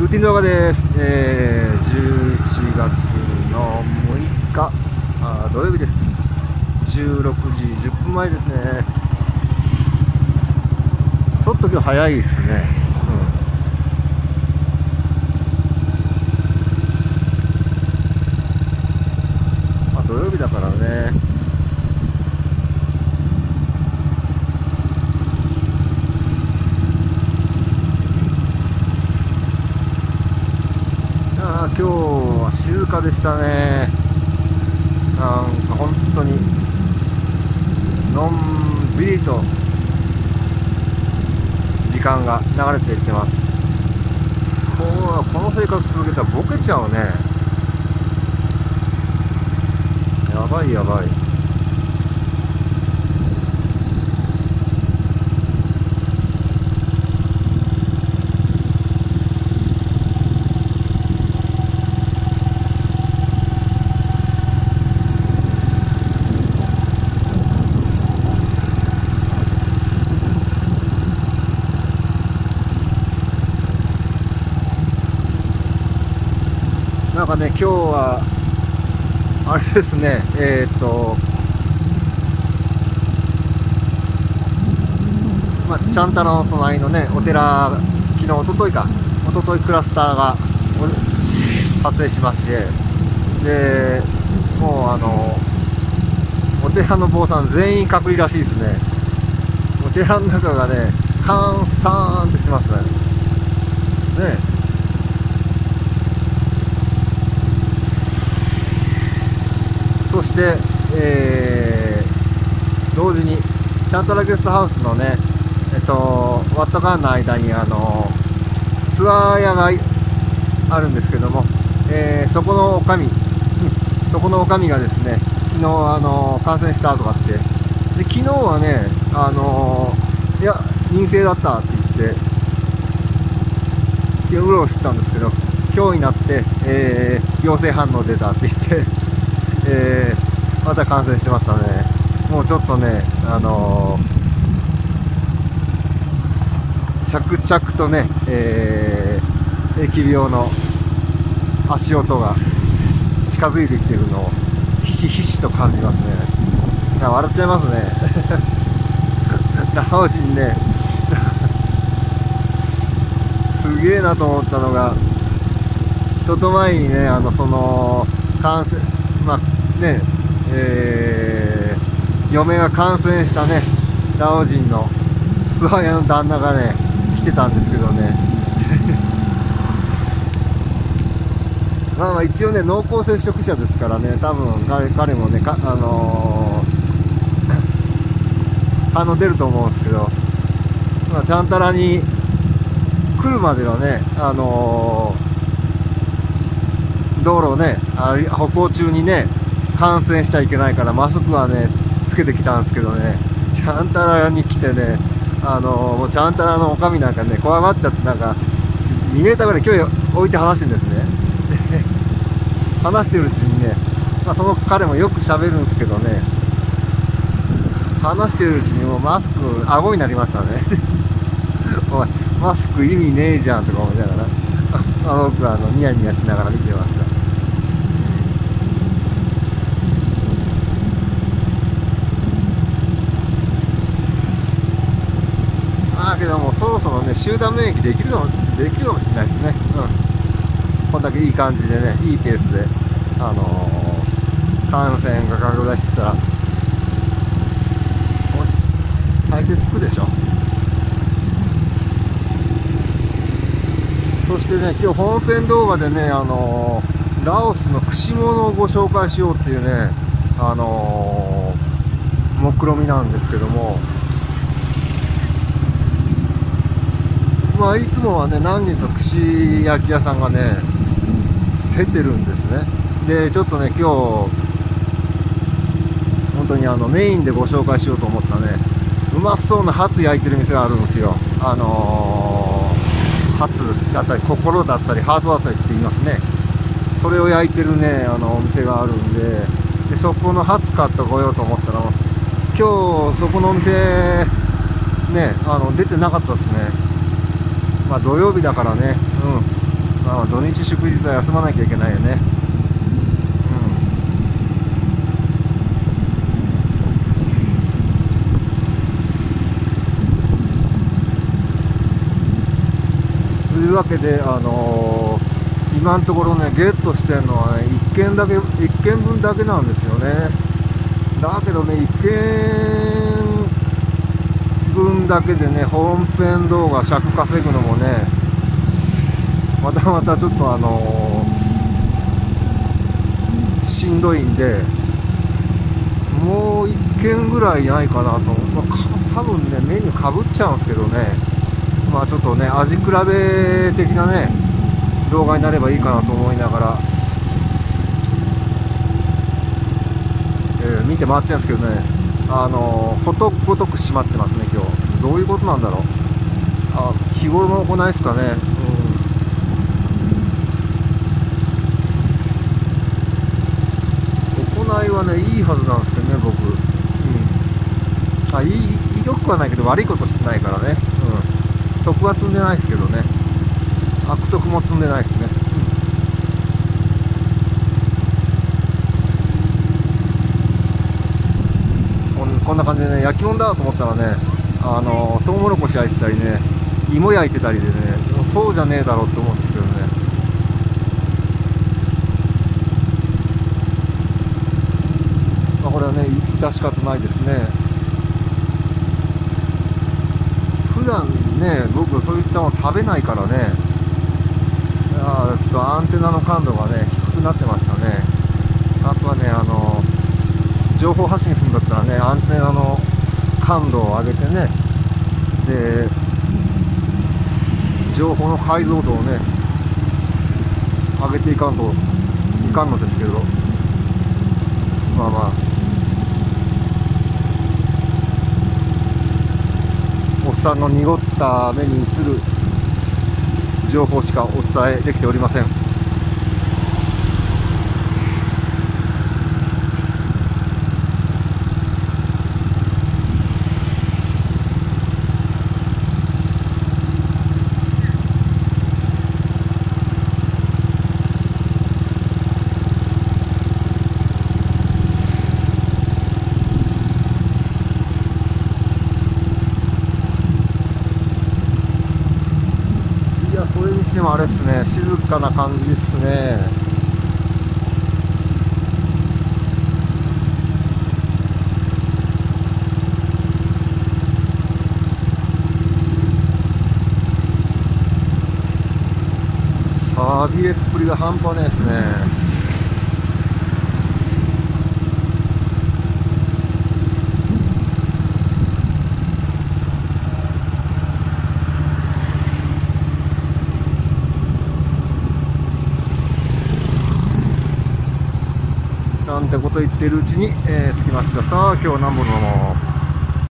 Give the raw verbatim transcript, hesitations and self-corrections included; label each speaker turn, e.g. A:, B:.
A: ルーティン動画です。えー、じゅういちがつのむいか、あ土曜日です。じゅうろくじじゅっぷんまえですね。ちょっと今日早いですね。うん、まあ土曜日だからね。あ今日は静かでしたね。なんか本当にのんびりと時間が流れていってます。こうこの生活続けたらボケちゃうね。やばいやばい。なんかね、今日はあれですね、えっと、まあ、ちゃんたらの隣のね、お寺、昨日、おとといか、おとといクラスターが発生しまして、で、もうあの、お寺の坊さん全員隔離らしいですね。お寺の中がね、カンサーンってしますね。ね。そして、えー、同時にチャンタラゲストハウスのね、えっと、ワットガンの間にあのツアー屋があるんですけども、えー、そこのおかみ、そこのおかみがですね、昨日あの感染したとかって、で昨日はね、あのいや陰性だったって言ってうろうしたんですけど、今日になって、えー、陽性反応出たって言って。えー、また感染してましたね。もうちょっとね、あのー、着々とね、えー、疫病の足音が近づいてきているのをひしひしと感じますね。笑っちゃいますね。ラオ人ね、すげえなと思ったのが、ちょっと前にね、あのその感染、まあねえー、嫁が感染したねラオ人のツアー屋の旦那がね来てたんですけどねまあまあ一応ね濃厚接触者ですからね、多分彼彼もねかあのー、反応出ると思うんですけど、まあ、ちゃんたらに来るまでのねあのー、道路をね歩行中にね感染しちゃいけないからマスクはねつけてきたんですけどね、ちゃんたらに来てね、あのもうちゃんたらのおかみなんかね怖がっちゃって、なんかにメーターぐらい距離置いて話してるんですね。で話してるうちにね、まあ、その彼もよく喋るんですけどね、話してるうちにもうマスク顎になりましたねおいマスク意味ねえじゃんとか思いながらあ僕はあのニヤニヤしながら見てました。けどもそろそろね集団免疫できるのできるかもしれないですね。うん、こんだけいい感じでね、いいペースで、あのー、感染が拡大してたら体勢つくでしょ。そしてね、今日本編動画でね、あのー、ラオスの串物をご紹介しようっていうね、あのー、目論みなんですけども、まあ、いつもはね何人か串焼き屋さんがね出てるんですね。でちょっとね今日本当にあのメインでご紹介しようと思ったねうまそうなハツ焼いてる店があるんですよ。あのー、ハツだったり心だったりハートだったりって言いますね。それを焼いてるねあのお店があるんで、でそこのハツ買ってこようと思ったら今日そこのお店ねあの出てなかったですね。まあ土曜日だからね、 まあ土日祝日は休まなきゃいけないよね。というわけで、あのー、今のところね、ゲットしてるのはね、いっけんだけ、いっけんぶんだけなんですよね。だけどね、いっけんぶんだけでね、本編動画尺稼ぐのもね、またまたちょっとあのー、しんどいんで、もういっけんぐらいないかなと、まあ、多分ね、メニューかぶっちゃうんですけどね。まあちょっとね、味比べ的なね、動画になればいいかなと思いながら、えー、見て回ってるんですけどね、あのー、ことごとく閉まってますね、今日。どういうことなんだろう。あ、日頃の行いですかね。うん、行いはね、いいはずなんですけどね、僕。うん。あ、いい、良くはないけど、悪いことしてないからね。うん。徳は積んでないですけどね、悪徳も積んでないですね。うん、こんな感じでね、焼き物だと思ったらね、あのトウモロコシ焼いてたりね、芋焼いてたりでね、そうじゃねえだろうって思うんですけどね。まあ、これはね、致し方ないですね。普段ね、僕そういったもの食べないからね、あちょっとアンテナの感度がね、低くなってましたね。あとはね、あの、情報発信するんだったらね、アンテナの感度を上げてね、で、情報の解像度をね、上げていかんといかんのですけど、まあまあ、おっさんの濁った目に映る情報しかお伝えできておりません。それにしてもあれですね、静かな感じですね。さびれっぷりが半端ないですね。なんてこと言ってるうちに、えー、着きました。さあ今日は何本飲もう。